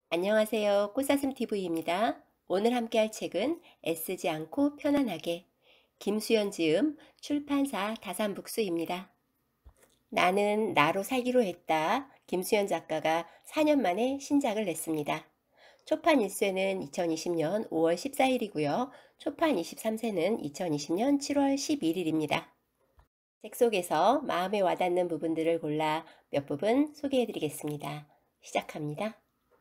안녕하세요. 꽃사슴TV입니다. 오늘 함께 할 책은 애쓰지 않고 편안하게 김수연 지음 출판사 다산북수입니다. 나는 나로 살기로 했다. 김수연 작가가 4년 만에 신작을 냈습니다. 초판 1쇄는 2020년 5월 14일이고요. 초판 23쇄는 2020년 7월 11일입니다. 책 속에서 마음에 와닿는 부분들을 골라 몇 부분 소개해 드리겠습니다. 시작합니다.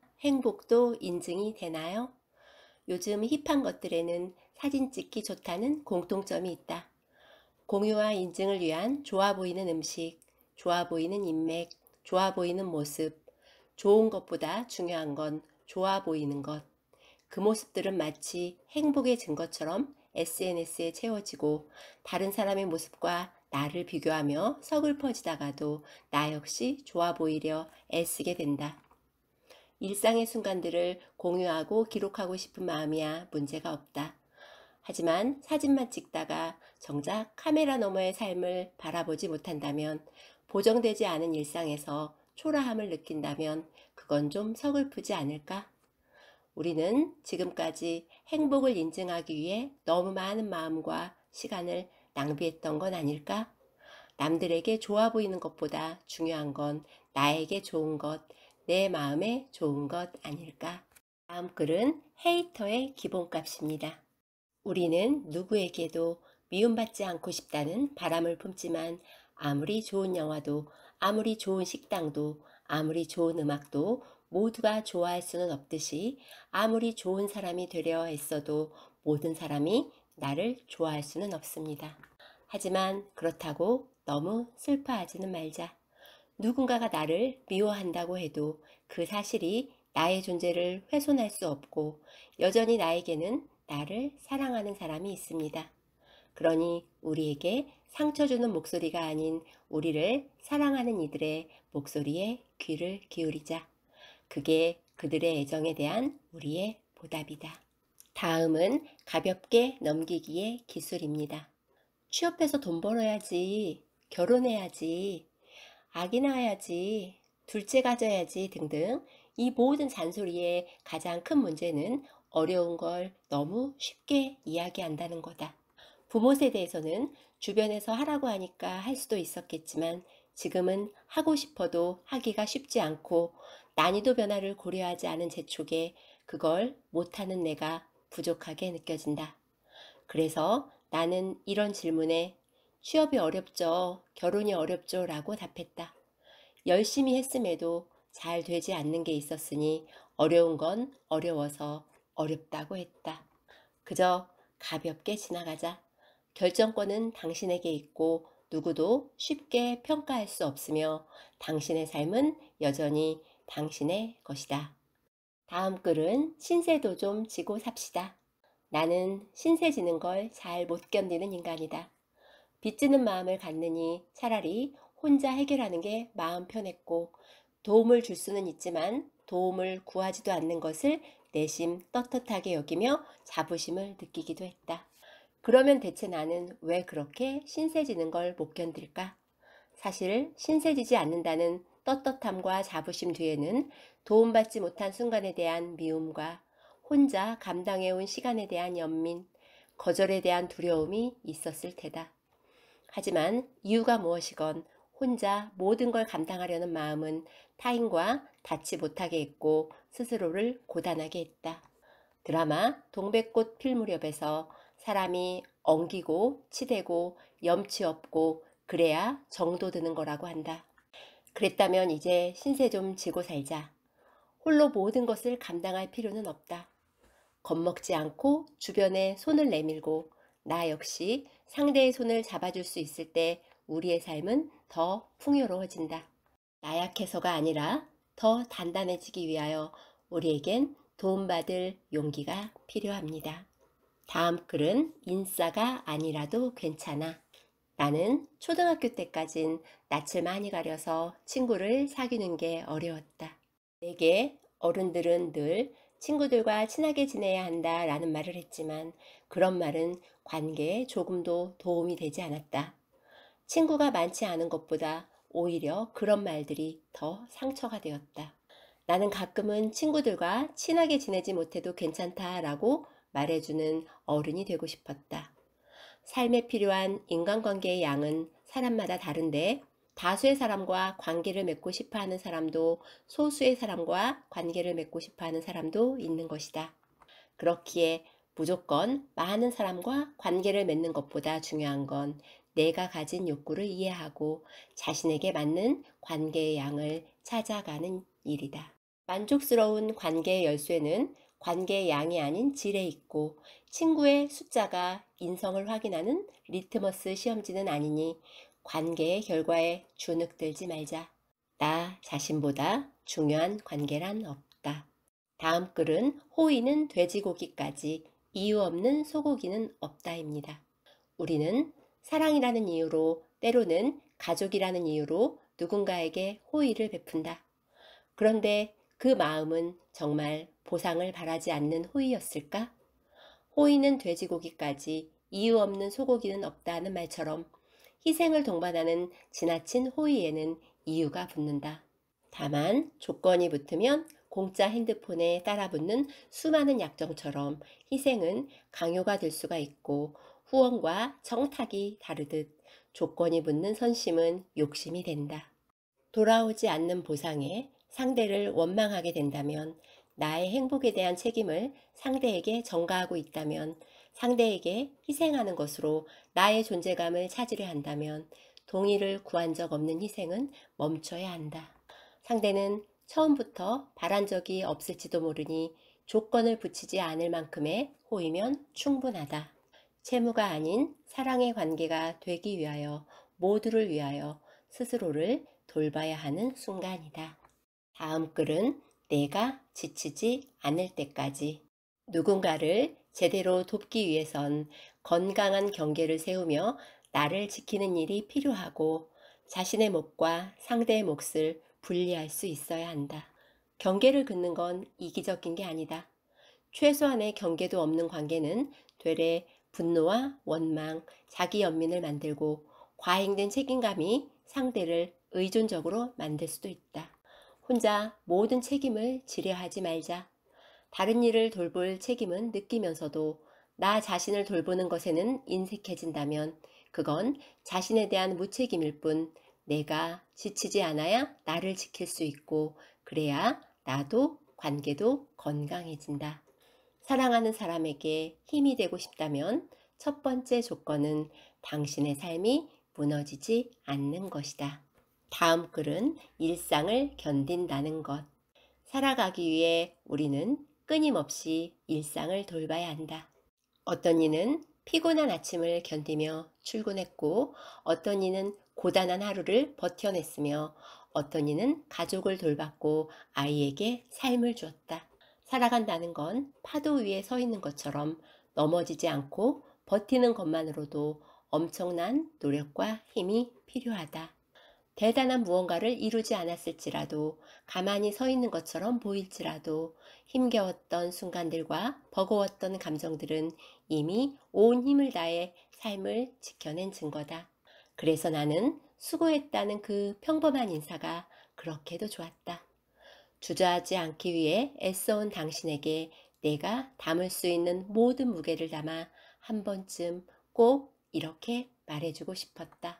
행복도 인증이 되나요? 요즘 힙한 것들에는 사진 찍기 좋다는 공통점이 있다. 공유와 인증을 위한 좋아 보이는 음식, 좋아 보이는 인맥, 좋아 보이는 모습, 좋은 것보다 중요한 건 좋아 보이는 것. 그 모습들은 마치 행복의 증거처럼 SNS에 채워지고 다른 사람의 모습과 나를 비교하며 서글퍼지다가도 나 역시 좋아 보이려 애쓰게 된다. 일상의 순간들을 공유하고 기록하고 싶은 마음이야 문제가 없다. 하지만 사진만 찍다가 정작 카메라 너머의 삶을 바라보지 못한다면, 보정되지 않은 일상에서 초라함을 느낀다면 그건 좀 서글프지 않을까? 우리는 지금까지 행복을 인증하기 위해 너무 많은 마음과 시간을 낭비했던 건 아닐까? 남들에게 좋아 보이는 것보다 중요한 건 나에게 좋은 것, 내 마음에 좋은 것 아닐까? 다음 글은 헤이터의 기본값입니다. 우리는 누구에게도 미움받지 않고 싶다는 바람을 품지만 아무리 좋은 영화도, 아무리 좋은 식당도, 아무리 좋은 음악도 모두가 좋아할 수는 없듯이 아무리 좋은 사람이 되려 애써도 모든 사람이 나를 좋아할 수는 없습니다. 하지만 그렇다고 너무 슬퍼하지는 말자. 누군가가 나를 미워한다고 해도 그 사실이 나의 존재를 훼손할 수 없고 여전히 나에게는 나를 사랑하는 사람이 있습니다. 그러니 우리에게 상처 주는 목소리가 아닌 우리를 사랑하는 이들의 목소리에 귀를 기울이자. 그게 그들의 애정에 대한 우리의 보답이다. 다음은 가볍게 넘기기의 기술입니다. 취업해서 돈 벌어야지, 결혼해야지, 아기 낳아야지, 둘째 가져야지 등등 이 모든 잔소리의 가장 큰 문제는 어려운 걸 너무 쉽게 이야기한다는 거다. 부모 세대에서는 주변에서 하라고 하니까 할 수도 있었겠지만 지금은 하고 싶어도 하기가 쉽지 않고 난이도 변화를 고려하지 않은 재촉에 그걸 못하는 내가 부족하게 느껴진다. 그래서 나는 이런 질문에 취업이 어렵죠, 결혼이 어렵죠 라고 답했다. 열심히 했음에도 잘 되지 않는 게 있었으니 어려운 건 어려워서 어렵다고 했다. 그저 가볍게 지나가자. 결정권은 당신에게 있고 누구도 쉽게 평가할 수 없으며 당신의 삶은 여전히 당신의 것이다. 다음 글은 신세도 좀 지고 삽시다. 나는 신세 지는 걸 잘 못 견디는 인간이다. 빚지는 마음을 갖느니 차라리 혼자 해결하는 게 마음 편했고 도움을 줄 수는 있지만 도움을 구하지도 않는 것을 내심 떳떳하게 여기며 자부심을 느끼기도 했다. 그러면 대체 나는 왜 그렇게 신세지는 걸 못 견딜까? 사실 신세지지 않는다는 떳떳함과 자부심 뒤에는 도움받지 못한 순간에 대한 미움과 혼자 감당해온 시간에 대한 연민, 거절에 대한 두려움이 있었을 테다. 하지만 이유가 무엇이건 혼자 모든 걸 감당하려는 마음은 타인과 닿지 못하게 했고 스스로를 고단하게 했다. 드라마 동백꽃 필 무렵에서 사람이 엉기고 치대고 염치 없고 그래야 정도 드는 거라고 한다. 그랬다면 이제 신세 좀 지고 살자. 홀로 모든 것을 감당할 필요는 없다. 겁먹지 않고 주변에 손을 내밀고 나 역시 상대의 손을 잡아줄 수 있을 때 우리의 삶은 더 풍요로워진다. 나약해서가 아니라 더 단단해지기 위하여 우리에겐 도움받을 용기가 필요합니다. 다음 글은 인싸가 아니라도 괜찮아. 나는 초등학교 때까진 낯을 많이 가려서 친구를 사귀는 게 어려웠다. 내게 어른들은 늘 친구들과 친하게 지내야 한다라는 말을 했지만 그런 말은 관계에 조금도 도움이 되지 않았다. 친구가 많지 않은 것보다 오히려 그런 말들이 더 상처가 되었다. 나는 가끔은 친구들과 친하게 지내지 못해도 괜찮다라고 말해주는 어른이 되고 싶었다. 삶에 필요한 인간관계의 양은 사람마다 다른데 다수의 사람과 관계를 맺고 싶어 하는 사람도 소수의 사람과 관계를 맺고 싶어 하는 사람도 있는 것이다. 그렇기에 무조건 많은 사람과 관계를 맺는 것보다 중요한 건 내가 가진 욕구를 이해하고 자신에게 맞는 관계의 양을 찾아가는 일이다. 만족스러운 관계의 열쇠는 관계의 양이 아닌 질에 있고 친구의 숫자가 인성을 확인하는 리트머스 시험지는 아니니 관계의 결과에 주눅들지 말자. 나 자신보다 중요한 관계란 없다. 다음 글은 호의는 돼지고기까지 이유 없는 소고기는 없다입니다. 우리는 사랑이라는 이유로 때로는 가족이라는 이유로 누군가에게 호의를 베푼다. 그런데 그 마음은 정말 보상을 바라지 않는 호의였을까? 호의는 돼지고기까지 이유 없는 소고기는 없다는 말처럼 희생을 동반하는 지나친 호의에는 이유가 붙는다. 다만 조건이 붙으면 공짜 핸드폰에 따라붙는 수많은 약정처럼 희생은 강요가 될 수가 있고 후원과 청탁이 다르듯 조건이 붙는 선심은 욕심이 된다. 돌아오지 않는 보상에 상대를 원망하게 된다면, 나의 행복에 대한 책임을 상대에게 전가하고 있다면, 상대에게 희생하는 것으로 나의 존재감을 찾으려 한다면 동의를 구한 적 없는 희생은 멈춰야 한다. 상대는 처음부터 바란 적이 없을지도 모르니 조건을 붙이지 않을 만큼의 호의면 충분하다. 채무가 아닌 사랑의 관계가 되기 위하여 모두를 위하여 스스로를 돌봐야 하는 순간이다. 다음 글은 내가 지치지 않을 때까지. 누군가를 제대로 돕기 위해선 건강한 경계를 세우며 나를 지키는 일이 필요하고 자신의 몫과 상대의 몫을 분리할 수 있어야 한다. 경계를 긋는 건 이기적인 게 아니다. 최소한의 경계도 없는 관계는 되레 분노와 원망, 자기 연민을 만들고 과잉된 책임감이 상대를 의존적으로 만들 수도 있다. 혼자 모든 책임을 지려 하지 말자. 다른 일을 돌볼 책임은 느끼면서도 나 자신을 돌보는 것에는 인색해진다면 그건 자신에 대한 무책임일 뿐, 내가 지치지 않아야 나를 지킬 수 있고 그래야 나도 관계도 건강해진다. 사랑하는 사람에게 힘이 되고 싶다면 첫 번째 조건은 당신의 삶이 무너지지 않는 것이다. 다음 글은 일상을 견딘다는 것. 살아가기 위해 우리는 끊임없이 일상을 돌봐야 한다. 어떤 이는 피곤한 아침을 견디며 출근했고, 어떤 이는 고단한 하루를 버텨냈으며, 어떤 이는 가족을 돌봤고 아이에게 삶을 주었다. 살아간다는 건 파도 위에 서 있는 것처럼 넘어지지 않고 버티는 것만으로도 엄청난 노력과 힘이 필요하다. 대단한 무언가를 이루지 않았을지라도, 가만히 서 있는 것처럼 보일지라도 힘겨웠던 순간들과 버거웠던 감정들은 이미 온 힘을 다해 삶을 지켜낸 증거다. 그래서 나는 수고했다는 그 평범한 인사가 그렇게도 좋았다. 주저하지 않기 위해 애써온 당신에게 내가 담을 수 있는 모든 무게를 담아 한 번쯤 꼭 이렇게 말해주고 싶었다.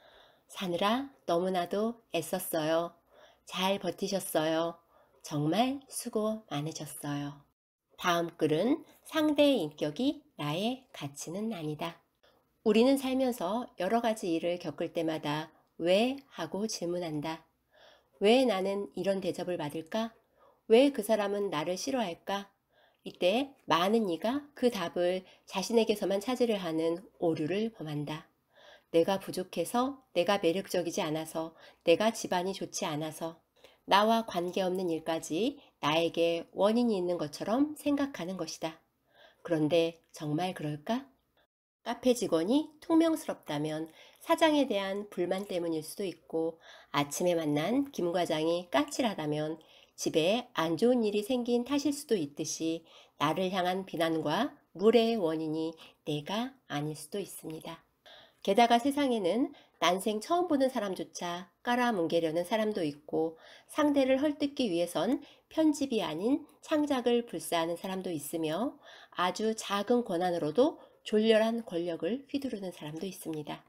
사느라 너무나도 애썼어요. 잘 버티셨어요. 정말 수고 많으셨어요. 다음 글은 상대의 인격이 나의 가치는 아니다. 우리는 살면서 여러 가지 일을 겪을 때마다 왜? 하고 질문한다. 왜 나는 이런 대접을 받을까? 왜 그 사람은 나를 싫어할까? 이때 많은 이가 그 답을 자신에게서만 찾으려 하는 오류를 범한다. 내가 부족해서, 내가 매력적이지 않아서, 내가 집안이 좋지 않아서, 나와 관계없는 일까지 나에게 원인이 있는 것처럼 생각하는 것이다. 그런데 정말 그럴까? 카페 직원이 퉁명스럽다면 사장에 대한 불만 때문일 수도 있고, 아침에 만난 김 과장이 까칠하다면 집에 안 좋은 일이 생긴 탓일 수도 있듯이 나를 향한 비난과 물의 원인이 내가 아닐 수도 있습니다. 게다가 세상에는 난생 처음 보는 사람조차 깔아뭉개려는 사람도 있고 상대를 헐뜯기 위해선 편집이 아닌 창작을 불사하는 사람도 있으며 아주 작은 권한으로도 졸렬한 권력을 휘두르는 사람도 있습니다.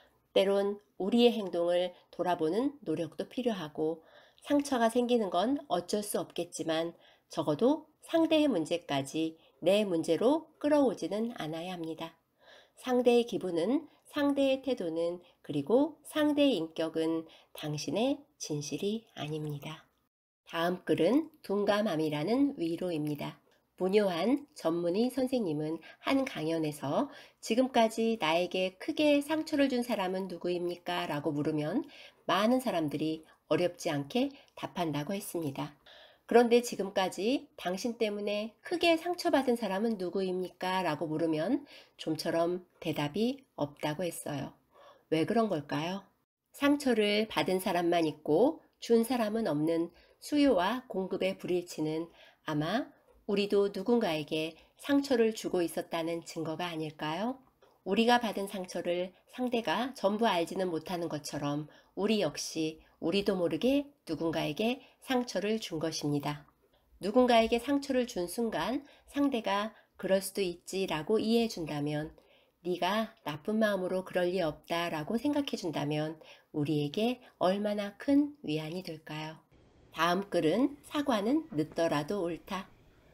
때론 우리의 행동을 돌아보는 노력도 필요하고 상처가 생기는 건 어쩔 수 없겠지만 적어도 상대의 문제까지 내 문제로 끌어오지는 않아야 합니다. 상대의 기분은, 상대의 태도는, 그리고 상대의 인격은 당신의 진실이 아닙니다. 다음 글은 둔감함이라는 위로입니다. 문효한 전문의 선생님은 한 강연에서 지금까지 나에게 크게 상처를 준 사람은 누구입니까? 라고 물으면 많은 사람들이 어렵지 않게 답한다고 했습니다. 그런데 지금까지 당신 때문에 크게 상처받은 사람은 누구입니까? 라고 물으면 좀처럼 대답이 없다고 했어요. 왜 그런 걸까요? 상처를 받은 사람만 있고 준 사람은 없는 수요와 공급의 불일치는 아마 우리도 누군가에게 상처를 주고 있었다는 증거가 아닐까요? 우리가 받은 상처를 상대가 전부 알지는 못하는 것처럼 우리 역시 우리도 모르게 누군가에게 상처를 준 것입니다. 누군가에게 상처를 준 순간 상대가 그럴 수도 있지라고 이해해 준다면, 네가 나쁜 마음으로 그럴 리 없다라고 생각해 준다면 우리에게 얼마나 큰 위안이 될까요? 다음 글은 사과는 늦더라도 옳다.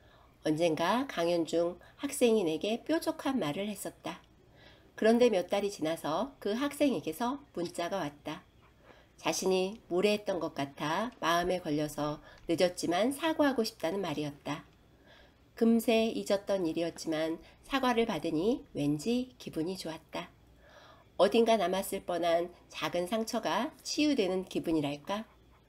언젠가 강연 중 학생이 내게 뾰족한 말을 했었다. 그런데 몇 달이 지나서 그 학생에게서 문자가 왔다. 자신이 무례했던 것 같아 마음에 걸려서 늦었지만 사과하고 싶다는 말이었다. 금세 잊었던 일이었지만 사과를 받으니 왠지 기분이 좋았다. 어딘가 남았을 뻔한 작은 상처가 치유되는 기분이랄까?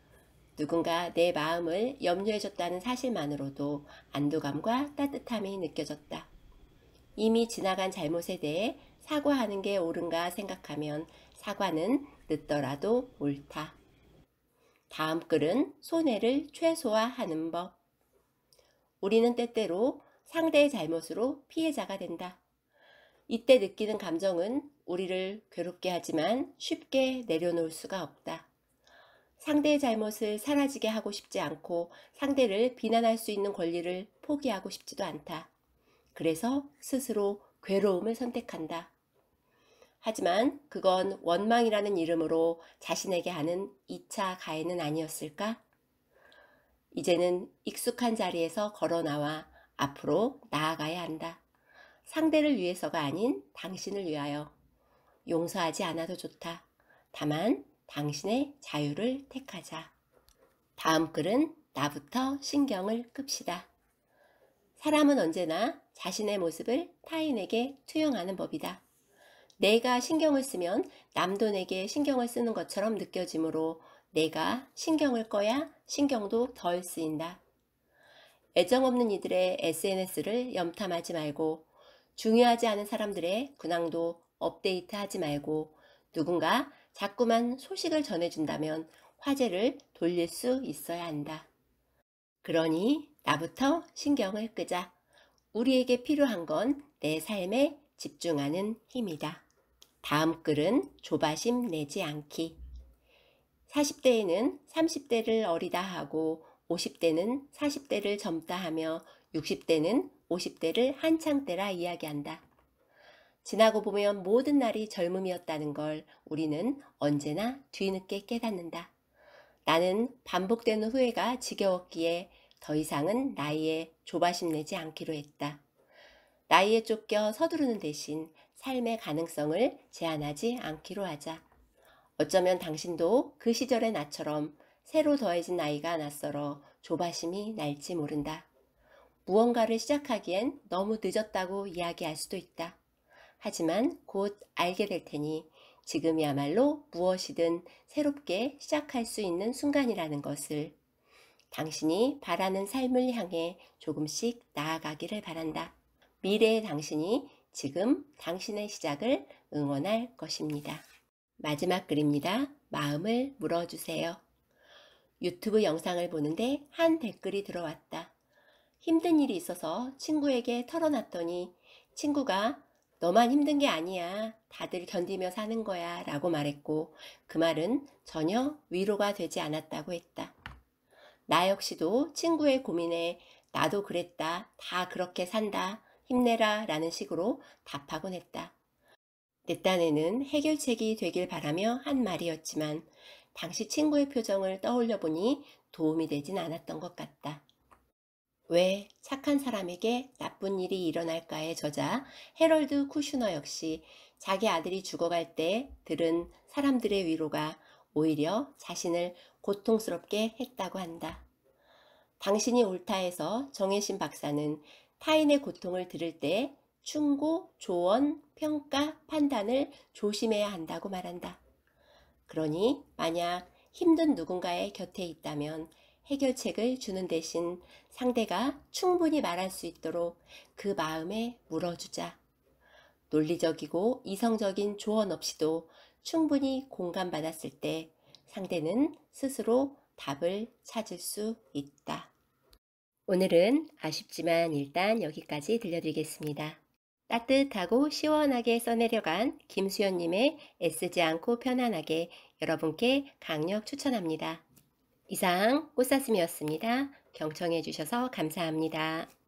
누군가 내 마음을 염려해줬다는 사실만으로도 안도감과 따뜻함이 느껴졌다. 이미 지나간 잘못에 대해 사과하는 게 옳은가 생각하면 사과는 늦더라도 옳다. 다음 글은 손해를 최소화하는 법. 우리는 때때로 상대의 잘못으로 피해자가 된다. 이때 느끼는 감정은 우리를 괴롭게 하지만 쉽게 내려놓을 수가 없다. 상대의 잘못을 사라지게 하고 싶지 않고 상대를 비난할 수 있는 권리를 포기하고 싶지도 않다. 그래서 스스로 괴로움을 선택한다. 하지만 그건 원망이라는 이름으로 자신에게 하는 2차 가해는 아니었을까? 이제는 익숙한 자리에서 걸어 나와 앞으로 나아가야 한다. 상대를 위해서가 아닌 당신을 위하여. 용서하지 않아도 좋다. 다만 당신의 자유를 택하자. 다음 글은 나부터 신경을 끕시다. 사람은 언제나 자신의 모습을 타인에게 투영하는 법이다. 내가 신경을 쓰면 남도 내게 신경을 쓰는 것처럼 느껴지므로 내가 신경을 꺼야 신경도 덜 쓰인다. 애정 없는 이들의 SNS를 염탐하지 말고 중요하지 않은 사람들의 근황도 업데이트하지 말고 누군가 자꾸만 소식을 전해준다면 화제를 돌릴 수 있어야 한다. 그러니 나부터 신경을 끄자. 우리에게 필요한 건 내 삶에 집중하는 힘이다. 다음 글은 조바심 내지 않기. 40대에는 30대를 어리다 하고 50대는 40대를 젊다 하며 60대는 50대를 한창 때라 이야기한다. 지나고 보면 모든 날이 젊음이었다는 걸 우리는 언제나 뒤늦게 깨닫는다. 나는 반복되는 후회가 지겨웠기에 더 이상은 나이에 조바심 내지 않기로 했다. 나이에 쫓겨 서두르는 대신 삶의 가능성을 제한하지 않기로 하자. 어쩌면 당신도 그 시절의 나처럼 새로 더해진 나이가 낯설어 조바심이 날지 모른다. 무언가를 시작하기엔 너무 늦었다고 이야기할 수도 있다. 하지만 곧 알게 될 테니 지금이야말로 무엇이든 새롭게 시작할 수 있는 순간이라는 것을. 당신이 바라는 삶을 향해 조금씩 나아가기를 바란다. 미래의 당신이 지금 당신의 시작을 응원할 것입니다. 마지막 글입니다. 마음을 물어주세요. 유튜브 영상을 보는데 한 댓글이 들어왔다. 힘든 일이 있어서 친구에게 털어놨더니 친구가 너만 힘든 게 아니야. 다들 견디며 사는 거야. 라고 말했고, 그 말은 전혀 위로가 되지 않았다고 했다. 나 역시도 친구의 고민에 나도 그랬다. 다 그렇게 산다. 힘내라. 라는 식으로 답하곤 했다. 내 딴에는 해결책이 되길 바라며 한 말이었지만, 당시 친구의 표정을 떠올려 보니 도움이 되진 않았던 것 같다. 왜 착한 사람에게 나쁜 일이 일어날까의 저자 해럴드 쿠슈너 역시 자기 아들이 죽어갈 때 들은 사람들의 위로가 오히려 자신을 고통스럽게 했다고 한다. 당신이 옳다 해서 정혜신 박사는 타인의 고통을 들을 때 충고, 조언, 평가, 판단을 조심해야 한다고 말한다. 그러니 만약 힘든 누군가의 곁에 있다면 해결책을 주는 대신 상대가 충분히 말할 수 있도록 그 마음에 물어주자. 논리적이고 이성적인 조언 없이도 충분히 공감받았을 때 상대는 스스로 답을 찾을 수 있다. 오늘은 아쉽지만 일단 여기까지 들려드리겠습니다. 따뜻하고 시원하게 써내려간 김수연님의 애쓰지 않고 편안하게 여러분께 강력 추천합니다. 이상 꽃사슴이었습니다. 경청해 주셔서 감사합니다.